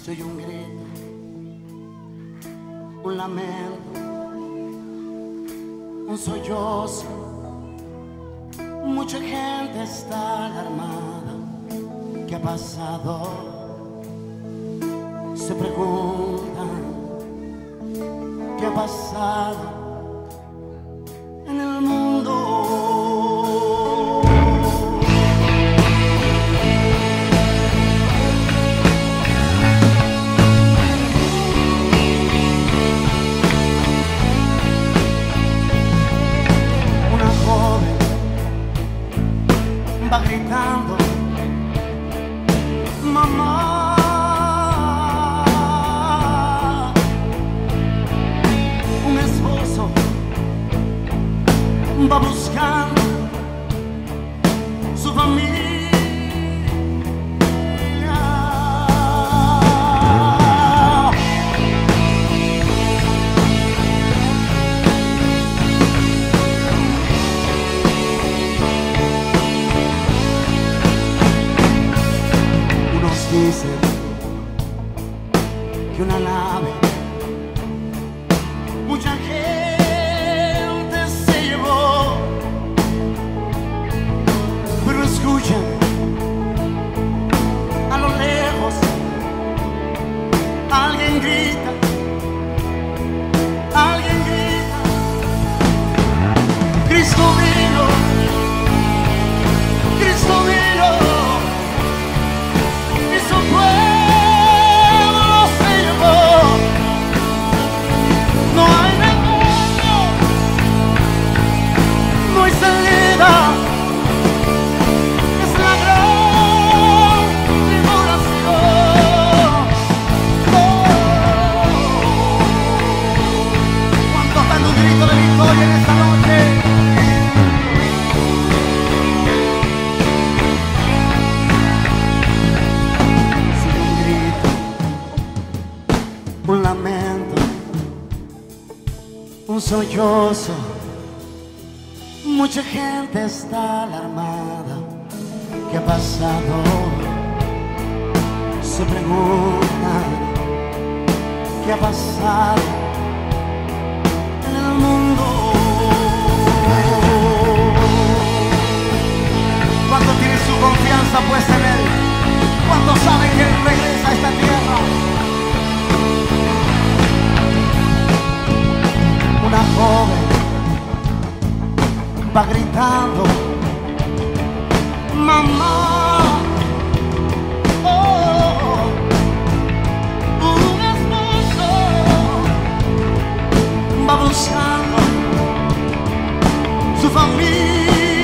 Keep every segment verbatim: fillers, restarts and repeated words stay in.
Soy un grito, un lamento, un sollozo. Mucha gente está alarmada. ¿Qué ha pasado? Se preguntan, ¿qué ha pasado en el mundo? Va gritando, mamá. Un esposo va buscando su familia. Dicen que una nave, mucha gente se llevó, pero escuchen a lo lejos, alguien grita, alguien grita, Cristo vino, Cristo vino. Un lamento, un sollozo. Mucha gente está alarmada. ¿Qué ha pasado? Se preguntan, ¿qué ha pasado en el mundo? ¿Cuánto tiene su confianza puesta en Él? ¿Cuánto saben que Él regresa a esta tierra? Una joven va gritando, mamá. Oh, un esposo va buscando su familia.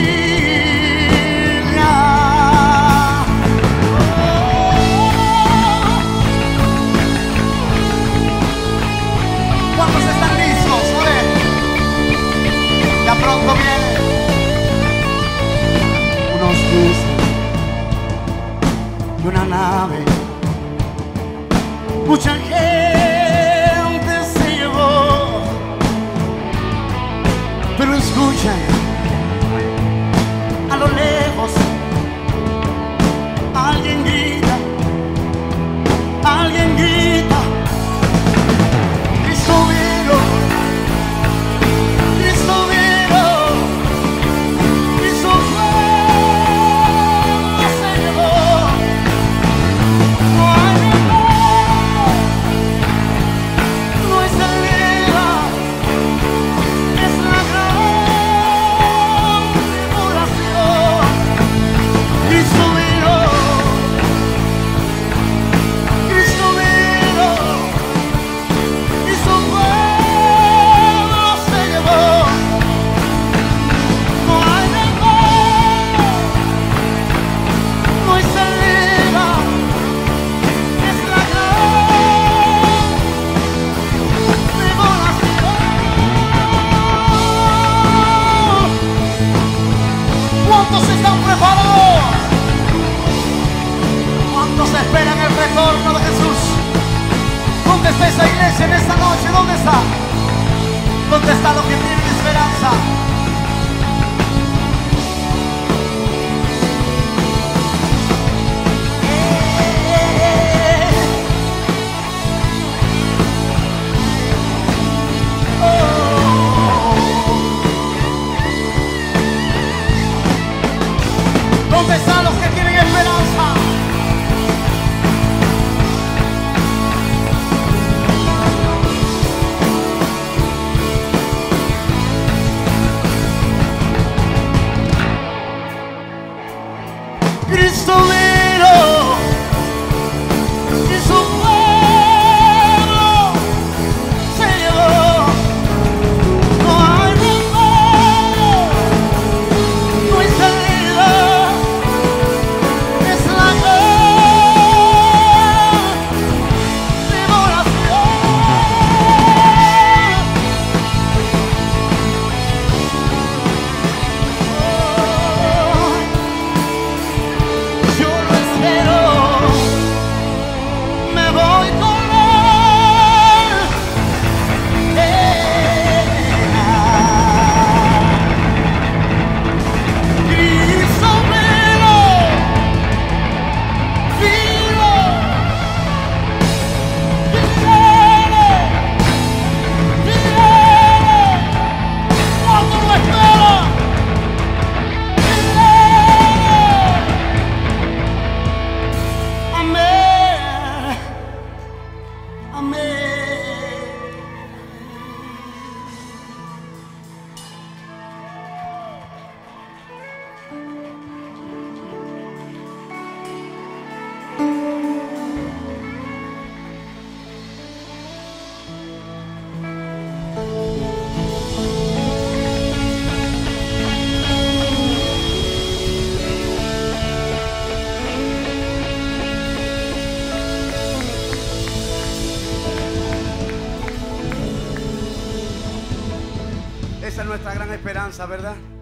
¿Cuántos están listos? Ya pronto viene. Unos dicen que una nave, mucha gente se llevó, pero escuchen a lo lejos, alguien grita, alguien grita, Cristo vino. Cristo vino y su pueblo se llevó. No hay remedio, no hay salida, es la Esa es nuestra gran esperanza, ¿verdad?